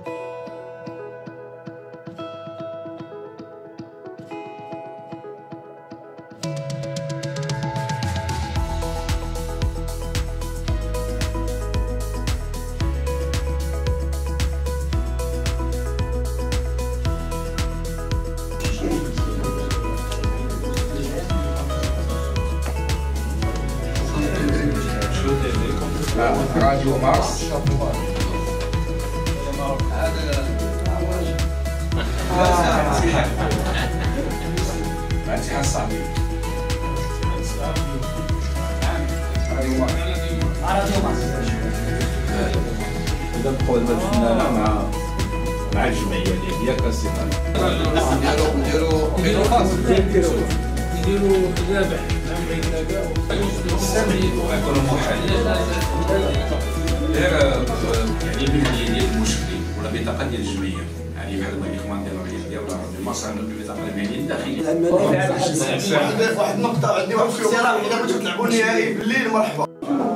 راديو مارس. إذا نقول الفنانة مع الجمعية اللي هي كاسيطة نديرو فاصل نديرو الرابح يكون محل غير يعني بالمالية ديال المشكلين ولا بطاقة ديال الجمعية يعني بحال ما الإخوان ديال ولا المصرف بالبطاقة المالية الداخلية. واحد النقطة عندي واحد الاقتراح، إذا بغيتو تلعبوا النهائي بالليل مرحبا.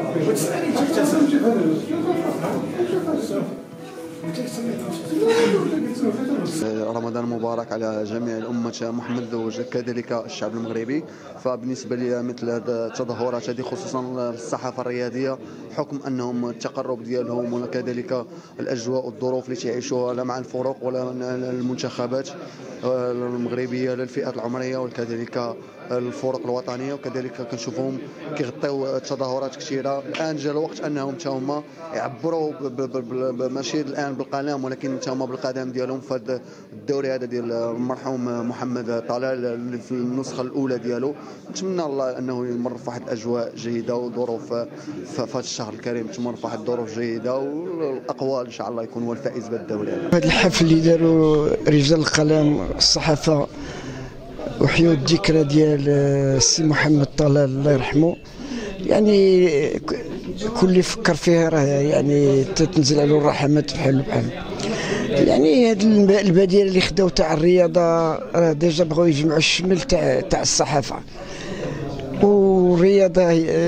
رمضان مبارك على جميع الأمة محمد وكذلك الشعب المغربي. فبالنسبة لي مثل هذه التظاهرات هذه خصوصا الصحافة الرياضية حكم أنهم التقرب ديالهم وكذلك الأجواء والظروف اللي تعيشوها لا مع الفرق ولا المنتخبات المغربية للفئات العمرية وكذلك الفرق الوطنيه، وكذلك كنشوفوهم كيغطيو تظاهرات كثيره. الان جا الوقت انهم حتى هما يعبروا ماشي الان بالقلم ولكن حتى هما بالقدم ديالهم في هذا الدوري هذا ديال المرحوم محمد طلال اللي في النسخه الاولى ديالو. نتمنى الله انه يمر في واحد الاجواء جيده وظروف في هذا الشهر الكريم تمر في واحد الظروف جيده والاقوال ان شاء الله يكون هو الفائز بالدوري. هذا الحفل اللي داروا رجال القلم الصحافه وحيوا الذكرى ديال السي محمد طلال الله يرحمه، يعني كل اللي فكر فيها راه يعني تنزل عليه الرحمات بحال يعني هاد البديل اللي خداو تاع الرياضه راه ديجا بغاو يجمعوا الشمل تاع الصحافه والرياضه،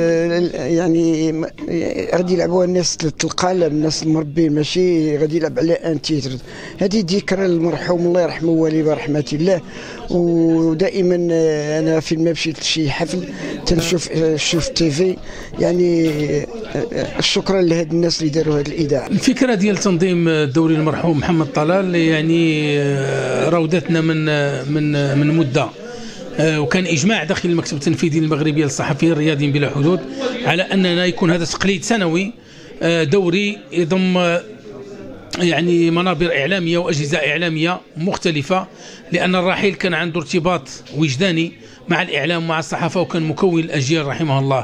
يعني غادي يلعبوها الناس القلم الناس المربين ماشي غادي يلعب على ان تيتر. هذه ذكرى المرحوم الله يرحمه والي برحمه الله. ودائما انا فين ما مشيت لشي حفل تنشوف تيفي، يعني شكرا لهاد الناس اللي داروا هذه الاذاعه. الفكره ديال تنظيم الدوري المرحوم محمد طلال يعني راودتنا من مده، وكان إجماع داخل المكتب التنفيذي المغربي للصحفيين الرياضيين بلا حدود على أننا يكون هذا تقليد سنوي دوري يضم يعني منابر إعلامية وأجهزة إعلامية مختلفة، لأن الرحيل كان عنده ارتباط وجداني مع الإعلام ومع الصحافة وكان مكون الأجيال رحمه الله.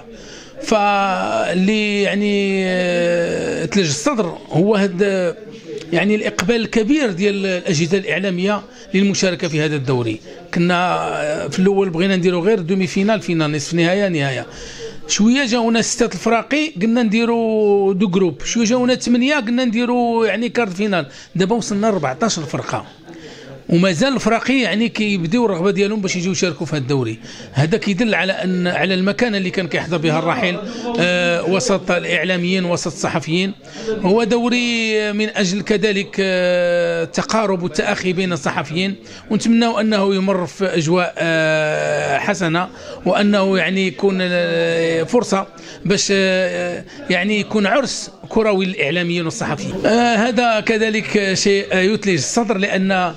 فاللي يعني تلج الصدر هو هذا يعني الإقبال الكبير ديال الأجهزة الإعلامية للمشاركة في هذا الدوري. كنا في الأول بغينا نديرو غير دومي فينال نصف نهاية شوية جاونا 6 الفراقي قلنا نديرو دو جروب، شوية جاونا 8 قلنا نديرو يعني كارت فينال، دابا وصلنا 14 فرقة ومازال الفراقي يعني كيبديو الرغبه ديالهم باش يجيو يشاركوا في هذا الدوري. هذا كيدل على ان على المكانه اللي كان كيحظى بها الراحل وسط الاعلاميين وسط الصحفيين. هو دوري من اجل كذلك التقارب والتاخي بين الصحفيين، ونتمنوا انه يمر في اجواء حسنه وانه يعني يكون فرصه باش يعني يكون عرس كروي للاعلاميين والصحفيين. هذا كذلك شيء يثلج الصدر، لان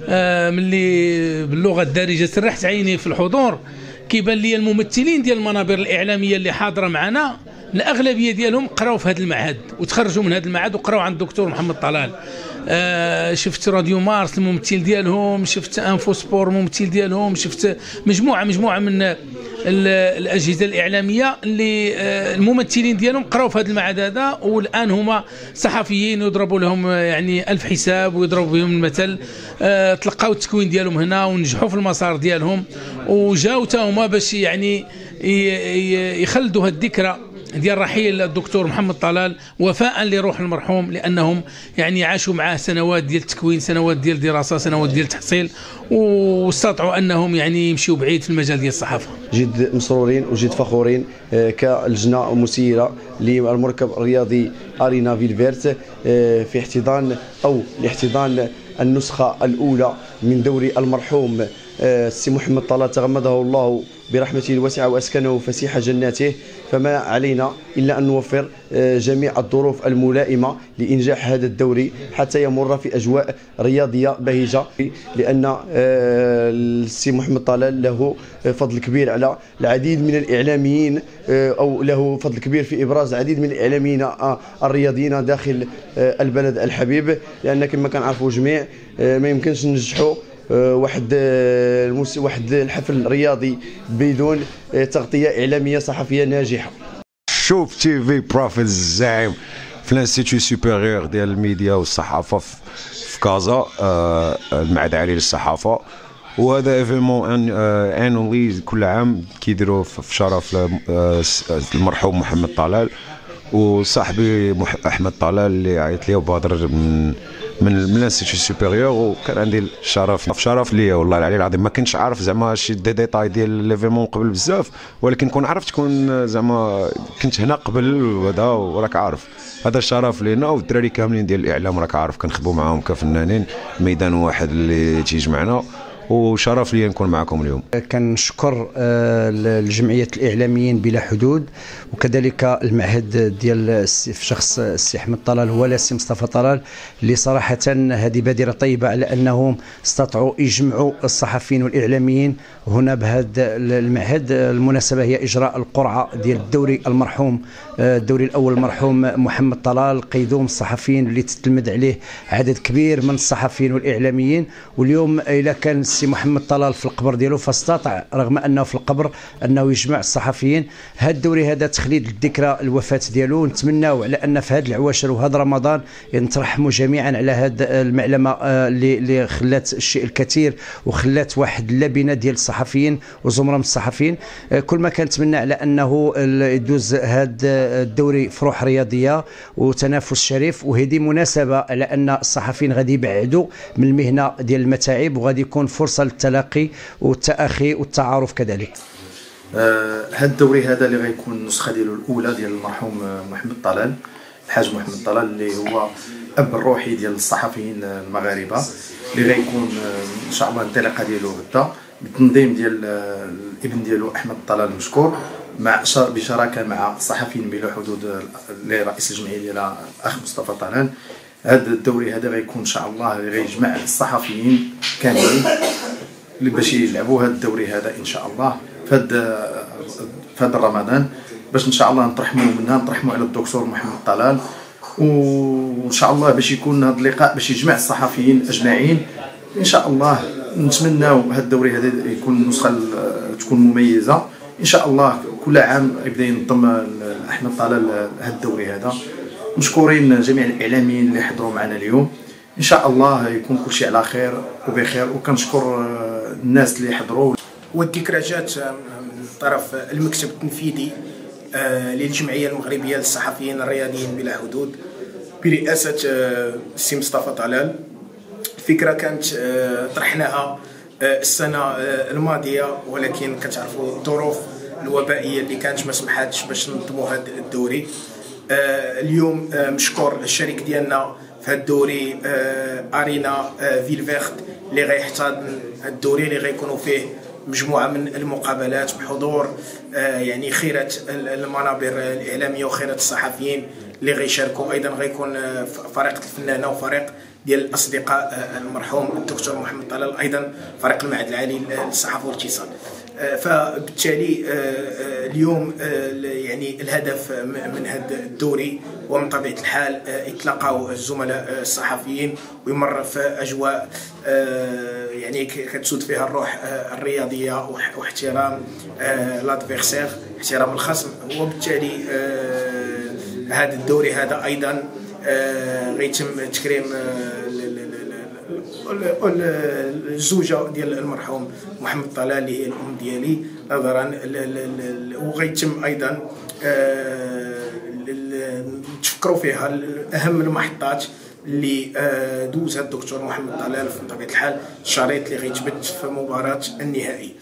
ملي باللغه الدارجه سرحت عيني في الحضور كيبان لي الممثلين ديال المنابر الاعلاميه اللي حاضره معنا الاغلبيه ديالهم قراو في هذا المعهد وتخرجوا من هذا المعهد وقراو عند الدكتور محمد طلال. شفت راديو مارس الممثل ديالهم، شفت انفو سبور الممثل ديالهم، شفت مجموعه من الاجهزه الاعلاميه اللي الممثلين ديالهم قراو في هذا المعهد هذا، والان هما صحفيين يضربوا لهم يعني 1000 حساب ويضربوا بهم المثل. تلقاو التكوين ديالهم هنا ونجحوا في المسار ديالهم وجاو تا هما باش يعني يخلدوا هذه الذكرى ديال رحيل الدكتور محمد طلال وفاء لروح المرحوم، لأنهم يعني عاشوا معاه سنوات ديال التكوين، سنوات ديال دراسة، سنوات ديال التحصيل، واستطاعوا أنهم يعني يمشيوا بعيد في المجال ديال الصحافة. جد مسرورين وجد فخورين كلجنة مسيرة للمركب الرياضي أرينا فيلفيرت في احتضان أو لاحتضان النسخة الأولى من دوري المرحوم السي محمد طلال تغمده الله برحمته الواسعة وأسكنه فسيح جناته. فما علينا إلا أن نوفر جميع الظروف الملائمة لإنجاح هذا الدوري حتى يمر في أجواء رياضية بهجة، لأن السي محمد طلال له فضل كبير على العديد من الإعلاميين، أو له فضل كبير في إبراز العديد من الإعلاميين الرياضيين داخل البلد الحبيب، لأن كما كنعرفوا جميع ما يمكنش ننجحوا واحد الحفل رياضي بدون تغطية إعلامية صحفية ناجحة. شوف تي في بروفيت الزعيم في الانستيتيو سوبيريور ديال الميديا والصحافة في كازا، المعهد العالي للصحافة، وهذا ايفينمون انولي كل عام كيديروا في شرف المرحوم محمد طلال وصاحبي احمد طلال اللي عيط ليه وبادر من الانستيتيو سوبيريور، وكان عندي الشرف ليا والله العلي العظيم. ما كنتش عارف زعما شي ديتاي ديال ليفينمون قبل بزاف، ولكن كون عرفت كون زعما كنت هنا قبل وهذا، وراك عارف هذا الشرف لينا. والدراري كاملين ديال الاعلام راك عارف كنخدموا معاهم كفنانين، ميدان واحد اللي تيجمعنا، وشرف لي نكون معكم اليوم. كنشكر الجمعية الإعلاميين بلا حدود، وكذلك المعهد ديال في شخص السي أحمد طلال هو السي مصطفى طلال، اللي صراحة هذه بادرة طيبة على أنهم استطاعوا يجمعوا الصحفيين والإعلاميين هنا بهذا المعهد. المناسبة هي إجراء القرعة ديال الدوري المرحوم، الدوري الأول المرحوم محمد طلال، قيدوم الصحفيين اللي تتلمذ عليه عدد كبير من الصحفيين والإعلاميين. واليوم إذا كان السي محمد طلال في القبر ديالو فاستطاع رغم أنه في القبر أنه يجمع الصحفيين. هذا الدوري هذا تخليد الذكرى الوفاة ديالو، نتمناو على أن في هذه العواشر وهذا رمضان نترحموا جميعا على هذه المعلمة اللي خلات الشيء الكثير وخلات واحد اللبنة ديال الصحفيين وزمرة من الصحفيين. كل ما كنتمنى على أنه يدوز هذا الدوري في روح رياضية وتنافس شريف، وهذه مناسبة على أن الصحفيين غادي يبعدوا من المهنة ديال المتاعب، وغادي يكون فرصة للتلاقي والتأخي والتعارف كذلك. هذا الدوري هذا اللي غيكون النسخة ديالو الأولى ديال المرحوم محمد طلال، الحاج محمد طلال اللي هو أب الروحي ديال الصحفيين المغاربة، اللي غيكون إن شاء الله الانطلاقة ديالو غدا بالتنظيم ديال الابن ديالو أحمد طلال المشكور، مع بشراكه مع صحفيين بلا حدود اللي رئيس الجمعيه ديالها الاخ مصطفى طلال. هذا الدوري هذا غيكون ان شاء الله غيجمع الصحفيين كاملين اللي باش يلعبوا هذا الدوري هذا ان شاء الله في هذا رمضان، باش ان شاء الله نطرحموا على الدكتور محمد طلال، وان شاء الله باش يكون هذا اللقاء باش يجمع الصحفيين اجمعين ان شاء الله. نتمناو هذا الدوري هذا يكون نسخه تكون مميزه ان شاء الله. كل عام يبدا ينظم احمد طلال هذا الدوري هذا. مشكورين جميع الاعلاميين اللي حضروا معنا اليوم، ان شاء الله يكون كل شيء على خير وبخير. وكنشكر الناس اللي حضروا. والذكرى جات من طرف المكتب التنفيذي للجمعيه المغربيه للصحفيين الرياضيين بلا حدود برئاسه السي مصطفى طلال. الفكره كانت طرحناها السنه الماضيه، ولكن كتعرفوا الظروف الوبائيه اللي كانت ما سمحاتش باش ننظموا هذا الدوري. اليوم مشكور الشريك ديالنا في هذا الدوري ارينا فيلفيرت اللي غيحتضن الدوري اللي غيكونوا فيه مجموعه من المقابلات بحضور يعني خيره المنابر الاعلاميه وخيره الصحفيين اللي غيشاركوا. ايضا غيكون فريق الفنانه وفريق ديال الاصدقاء المرحوم الدكتور محمد طلال، ايضا فريق المعهد العالي للصحافه والاتصال. فبالتالي اليوم يعني الهدف من هذا الدوري ومن طبيعه الحال يتلاقاو الزملاء الصحفيين ويمر في اجواء يعني كتسود فيها الروح الرياضيه واحترام لادفيرسير، احترام الخصم. وبالتالي هذا الدوري هذا ايضا غيتم تكريم الزوجه ديال المرحوم محمد طلال اللي هي الام ديالي نظرا، وغيتم ايضا تفكروا فيها اهم المحطات اللي دوزها الدكتور محمد طلال في طبيعه الحال الشريط اللي غيتبث في مباراه النهائي.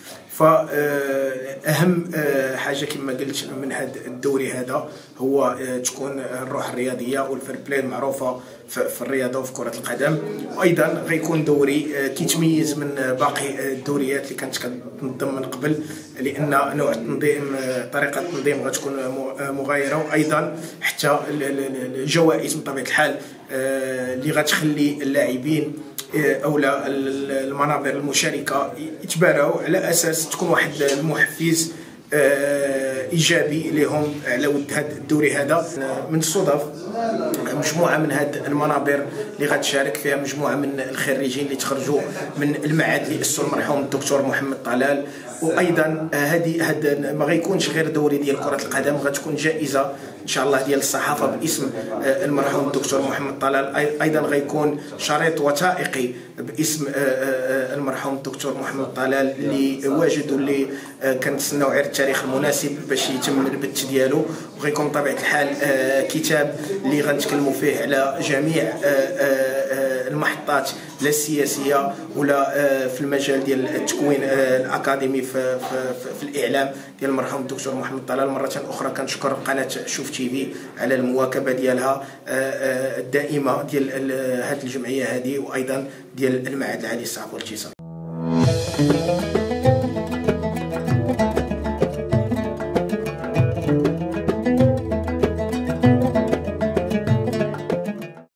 فأهم حاجة كما قلت من هذا الدوري هذا هو تكون الروح الرياضية والفير بلاي المعروفة في الرياضة وفي كرة القدم. وأيضا غيكون دوري كيتميز من باقي الدوريات اللي كانت كتنظم من قبل، لأن نوع التنظيم طريقة التنظيم غتكون مغايرة، وأيضا حتى الجوائز بطبيعة الحال اللي غتخلي اللاعبين او المنابر المشاركه يتباراو على اساس تكون واحد المحفز ايجابي لهم على ود هذا الدوري هذا. من الصدف مجموعه من هذه المنابر اللي غتشارك فيها مجموعه من الخريجين اللي تخرجوا من المعهد اللي اسسوا المرحوم الدكتور محمد طلال. وايضا هذا ما غيكونش غير دوري ديال كره القدم، غتكون جائزه ان شاء الله ديال الصحافه باسم المرحوم الدكتور محمد طلال. ايضا غيكون شريط وثائقي باسم المرحوم الدكتور محمد طلال اللي واجد واللي كنتسناو غير التاريخ المناسب باش يتم البث ديالو. وغيكون بطبيعه الحال كتاب اللي غنتكلموا فيه على جميع المحطات لا السياسيه ولا في المجال ديال التكوين الاكاديمي في الاعلام ديال المرحوم الدكتور محمد طلال. مره اخرى كنشكر قناه شوف تي في على المواكبه ديالها الدائمه ديال هذه الجمعيه هذه، وايضا ديال المعهد العالي للصحافه والاتصال.